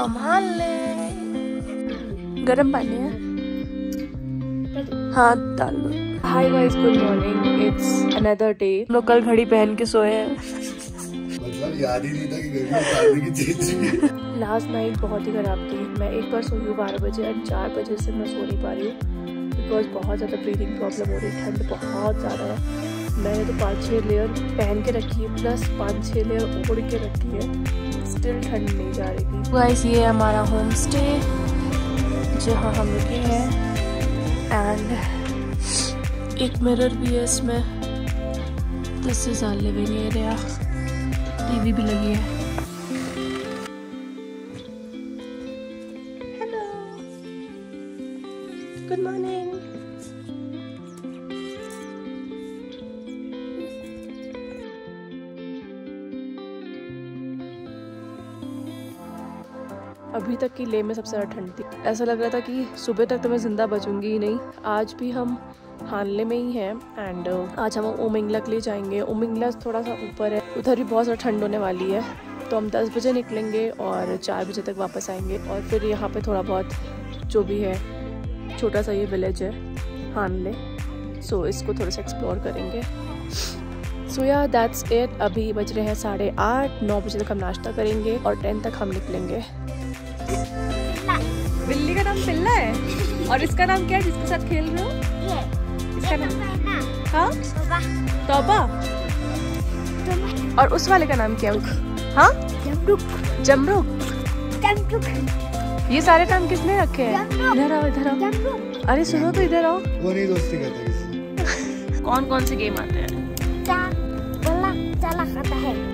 From हानले। गरम पानी है, हाँ डाल दो। Hi guys, good morning, it's another day. लोग कल घड़ी पहन के सोए हैं। मतलब याद ही नहीं था कि घड़ी उतारने की चीज है। लास्ट नाइट बहुत ही खराब थी। मैं एक बार सोई हूँ 12 बजे और 4 बजे से मैं सो नहीं पा रही हूँ बिकॉज बहुत ज़्यादा ब्रीदिंग प्रॉब्लम हो रही है। ठंड बहुत ज़्यादा है। मैंने तो 5-6 लेयर पहन के रखी है, प्लस 5-6 लेयर ओढ़ के रखी है, स्टिल ठंड नहीं जा रही थी। गाइस, ये हमारा होम स्टे जहाँ हम रुके हैं एंड एक मिरर भी है इसमें। This is our living area. TV भी लगी है। Hello, good morning. अभी तक की ले में सबसे ज़्यादा ठंड थी। ऐसा लग रहा था कि सुबह तक तो मैं ज़िंदा बचूंगी ही नहीं। आज भी हम हानले में ही हैं एंड आज हम उमिंगला के लिए जाएंगे। उमिंगला थोड़ा सा ऊपर है, उधर भी बहुत ज़्यादा ठंड होने वाली है। तो हम 10 बजे निकलेंगे और 4 बजे तक वापस आएंगे। और फिर यहाँ पे थोड़ा बहुत जो भी है, छोटा सा ये विलेज है हानले, सो इसको थोड़ा सा एक्सप्लोर करेंगे। सो या दैट्स इट। अभी बज रहे हैं 8:30। 9 बजे तक हम नाश्ता करेंगे और 10 तक हम निकलेंगे। बिल्ली का नाम पिल्ला है और इसका नाम क्या है जिसके साथ खेल रहे हो? इसका नाम हाँ तौबा। और उस वाले का नाम क्या है? हाँ जमरुक। ये सारे नाम किसने रखे हैं? इधर आओ, इधर आओ। अरे सुनो तो, इधर आओ। वो नहीं दोस्ती करता किसी। कौन कौन से गेम आते हैं? चला खाता है।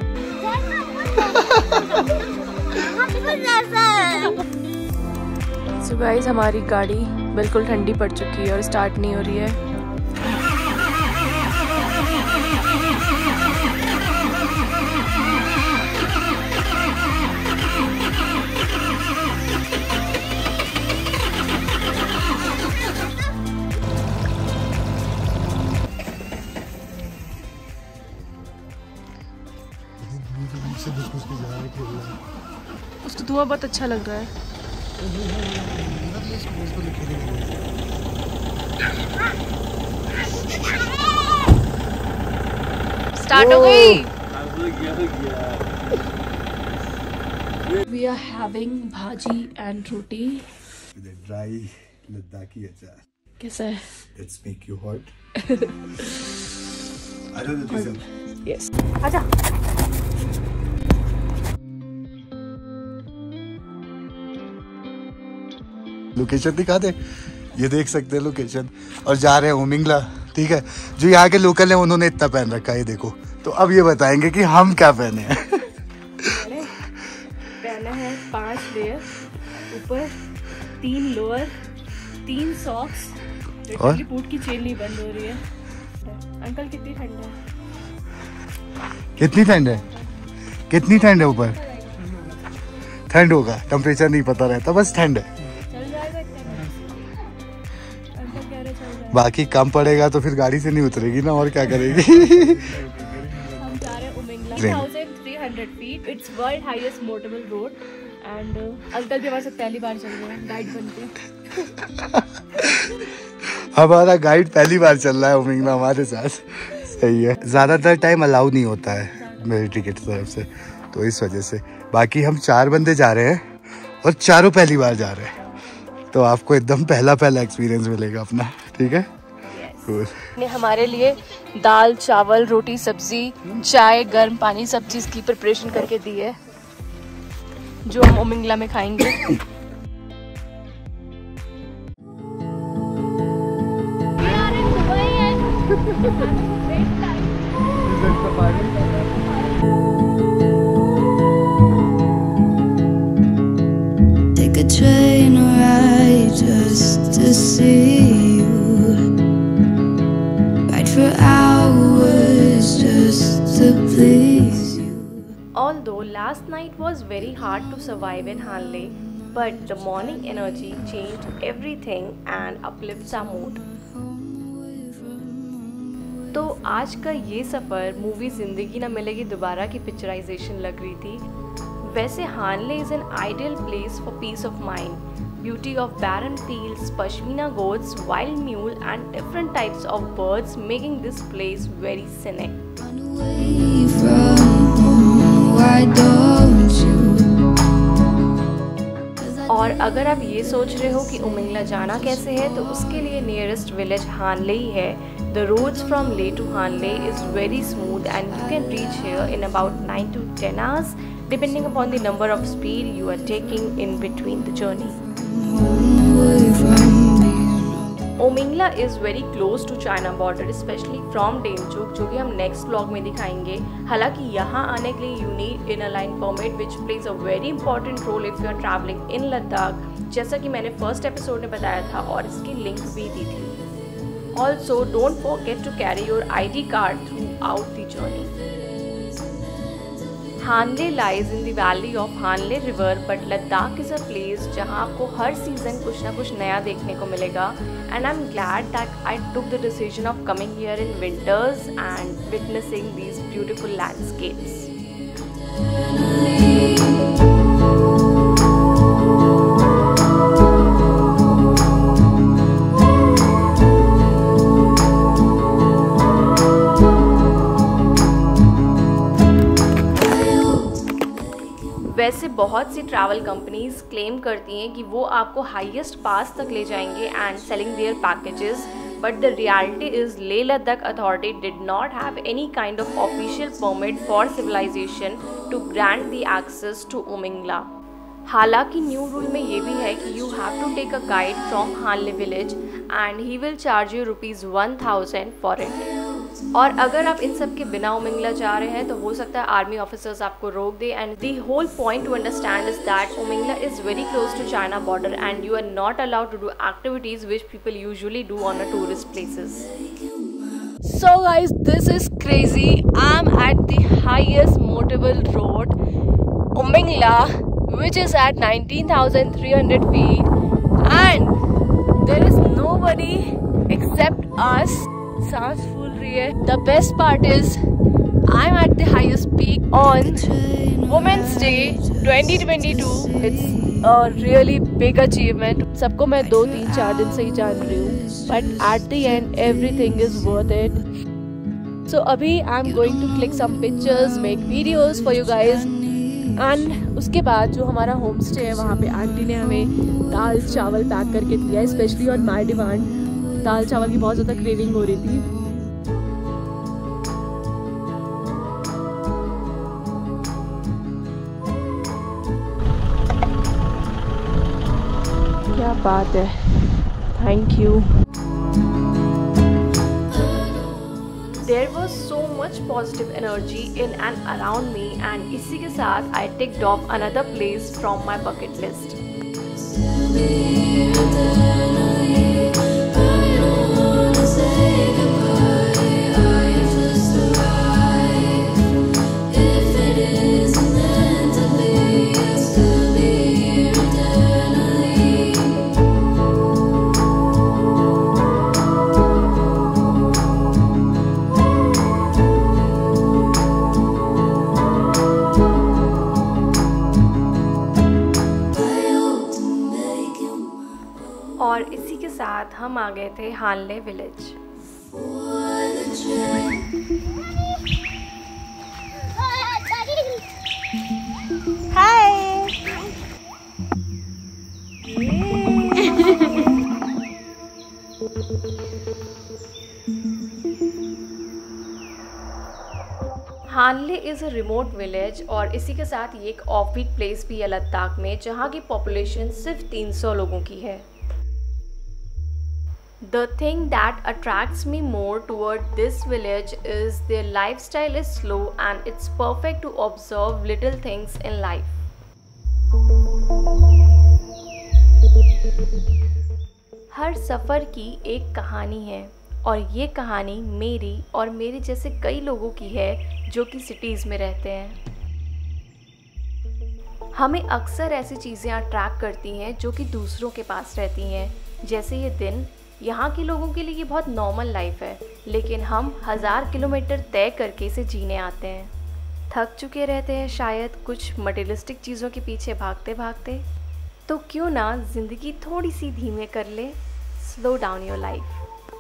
सो गाइस, हमारी गाड़ी बिल्कुल ठंडी पड़ चुकी है और स्टार्ट नहीं हो रही है। उसको धुआं बहुत अच्छा लग रहा है। स्टार्ट हो गई। We are having bhaji and roti. Dry Ladakhi अचार कैसा है? Let's make you hot. I don't know. Yes. आजा। लोकेशन दिखा दे। ये देख सकते हैं लोकेशन। और जा रहे हैं उमिंगला, ठीक है। जो यहाँ के लोकल हैं उन्होंने इतना पहन रखा है, ये देखो। तो अब ये बताएंगे कि हम क्या पहने हैं। पहना है 5 लेयर ऊपर, 3 लोअर, 3 सॉक्स और बूट की चेन नहीं बंद हो रही है। अंकल कितनी ठंड है? कितनी ठंड है? कितनी ठंड है ऊपर? ठंड होगा, टेम्परेचर नहीं पता रहता, बस ठंड है। बाकी कम पड़ेगा तो फिर गाड़ी से नहीं उतरेगी ना, और क्या करेगी। हम जा रहे हैं उमिंगला, 1300 फीट। It's world highest motorable road and uncle भी हमारे साथ पहली बार चल रहे हैं गाइड बनके। हमारा गाइड पहली बार चल रहा है उमिंगला हमारे साथ। सही है। ज्यादातर टाइम अलाउ नहीं होता है मेरी टिकट तरफ से, तो इस वजह से। बाकी हम 4 बंदे जा रहे हैं और चारों पहली बार जा रहे हैं, तो आपको एकदम पहला एक्सपीरियंस मिलेगा अपना, ठीक है। ने हमारे लिए दाल, चावल, रोटी, सब्जी, चाय, गर्म पानी, सब चीज की प्रिपरेशन करके दी है जो हम उमिंगला में खाएंगे। Take a train ride just to see you, ride for hours just to please you. Although last night was very hard to survive in Hanle, but the morning energy changed everything and uplifts our mood. तो आज का ये सफ़र movie ज़िंदगी ना मिलेगी दोबारा की picturisation लग रही थी। वैसे Hanle is an ideal place for peace of mind. Beauty of barren fields, pashmina goats, wild mule and different types of birds making this place very scenic. Run away from home, why don't you? और अगर आप ये सोच रहे हो कि उमिंगला जाना कैसे है तो उसके लिए नियरेस्ट विलेज हानले ही है. The roads from Leh to Hanle is very smooth and you can reach here in about 9 to 10 hours depending upon the number of speed you are taking in between the journey. Umingla is very close to China border specially from Demchok, जो कि हम next vlog में दिखाएंगे. हालांकि यहाँ आने के लिए you need inner line permit which plays a very important role if you are travelling in Ladakh, जैसा कि मैंने फर्स्ट एपिसोड में बताया था और इसकी लिंक भी दी थी. Also don't forget to carry your ID card throughout the journey. Hanle lies in the valley of Hanle River, but Ladakh is a place जहाँ आपको हर सीज़न कुछ ना कुछ नया देखने को मिलेगा. And I'm glad that I took the decision of coming here in winters and witnessing these beautiful landscapes. वैसे बहुत सी ट्रैवल कंपनीज क्लेम करती हैं कि वो आपको हाईएस्ट पास तक ले जाएंगे and selling there packages, but the reality is Leh Ladakh authority did not have any kind of official permit for civilisation to grant the access to Umingla. हालांकि न्यू रूल में ये भी है कि you have to take a guide from Hanle village and he will charge you ₹1000 for it. और अगर आप इन सब के बिना उमिंगला जा रहे हैं तो हो सकता है आर्मी ऑफिसर्स आपको रोक दे. And the whole point to understand is that Umingla is very close to China border and you are not allowed to do activities which people usually do on a tourist places. So guys, this is crazy. I'm at the highest motorable road, Umingla, which is at 19,300 feet, and there is nobody except us. सांस फूल रही है. The best part is I'm at the highest peak on Women's Day 2022. It's a really big achievement. सबको मैं 2-3-4 दिन से ही जान रही हूँ, but at the end everything is worth it. So अभी I'm going to click some pictures, make videos for you guys. And उसके बाद जो हमारा होम स्टे है वहाँ पे आंटी ने हमें दाल चावल पैक करके दिया, स्पेशली ऑन माई डिमांड. दाल चावल की बहुत ज़्यादा क्रेविंग हो रही थी. क्या बात है, thank you. There was so much positive energy in and around me, and इसी के साथ I ticked off another place from my bucket list. और इसी के साथ हम आ गए थे Hanle village. Hi. Hanle is a remote village और इसी के साथ ये एक ऑफ बीट प्लेस भी है लद्दाख में, जहाँ की पॉपुलेशन सिर्फ 300 लोगों की है. The thing that attracts me more toward this village is their lifestyle is slow and it's perfect to observe little things in life. हर सफ़र की एक कहानी है और ये कहानी मेरी और मेरे जैसे कई लोगों की है जो कि सिटीज़ में रहते हैं. हमें अक्सर ऐसी चीज़ें अट्रैक्ट करती हैं जो कि दूसरों के पास रहती हैं, जैसे ये दिन. यहाँ के लोगों के लिए ये बहुत नॉर्मल लाइफ है, लेकिन हम 1000 किलोमीटर तय करके इसे जीने आते हैं. थक चुके रहते हैं शायद कुछ मटेरियलिस्टिक चीज़ों के पीछे भागते भागते, तो क्यों ना ज़िंदगी थोड़ी सी धीमे कर ले, स्लो डाउन योर लाइफ।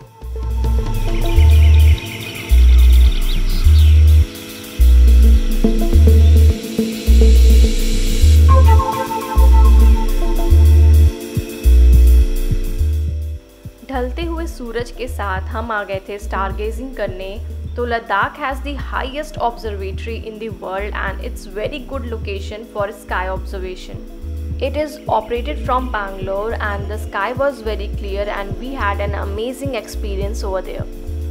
ढलते हुए सूरज के साथ हम आ गए थे स्टार गेजिंग करने। तो Ladakh has the highest observatory in the world and it's very good location for sky observation. It is operated from Bangalore and the sky was very clear and we had an amazing experience over there.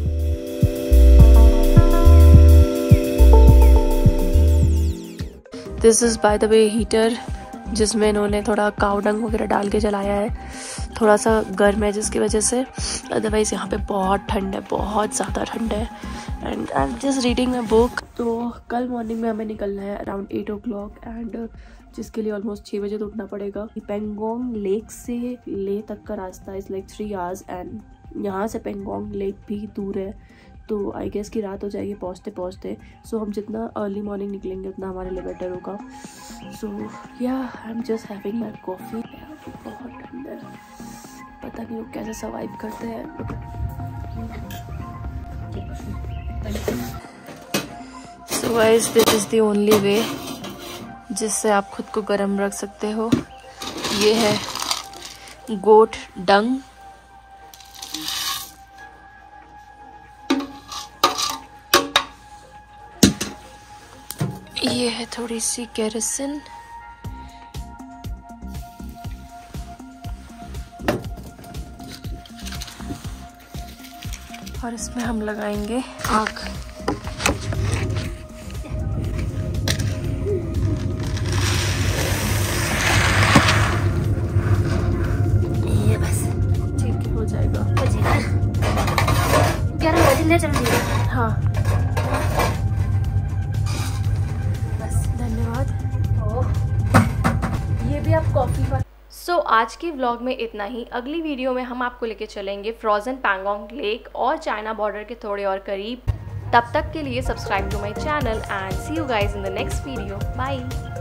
This is by the way heater जिसमें इन्होंने थोड़ा काऊ डंग वगैरह डाल के जलाया है। थोड़ा सा गर्म है जिसकी वजह से, अदरवाइज़ यहाँ पे बहुत ठंड है, बहुत ज़्यादा ठंड है। And I am just reading a book. तो कल मॉर्निंग में हमें निकलना है अराउंड 8 o'clock एंड जिसके लिए ऑलमोस्ट 6 बजे तो उठना पड़ेगा। पेंगोंग लेक से ले तक का रास्ता इज़ लाइक 3 hours एंड यहाँ से पेंगोंग लेक भी दूर है, तो आई गेस की रात हो जाएगी पहुँचते पहुँचते। सो हम जितना अर्ली मॉर्निंग निकलेंगे उतना हमारे लिए बेटर होगा। सो या I am just having my coffee. बहुत ठंड है, पता नहीं लोग कैसे सर्वाइव करते हैं। So guys this is the only way जिससे आप खुद को गर्म रख सकते हो। ये है गोट डंग। ये है थोड़ी सी केरोसिन। और इसमें हम लगाएंगे आग। ये बस ठीक हो जाएगा। 11 बजे चल जाएगा। हाँ बस, धन्यवाद। ये भी आप कॉफ़ी पर। सो आज की व्लॉग में इतना ही। अगली वीडियो में हम आपको लेके चलेंगे फ्रोजन पैंगोंग लेक और चाइना बॉर्डर के थोड़े और करीब। तब तक के लिए subscribe to my channel and see you guys in the next video. Bye.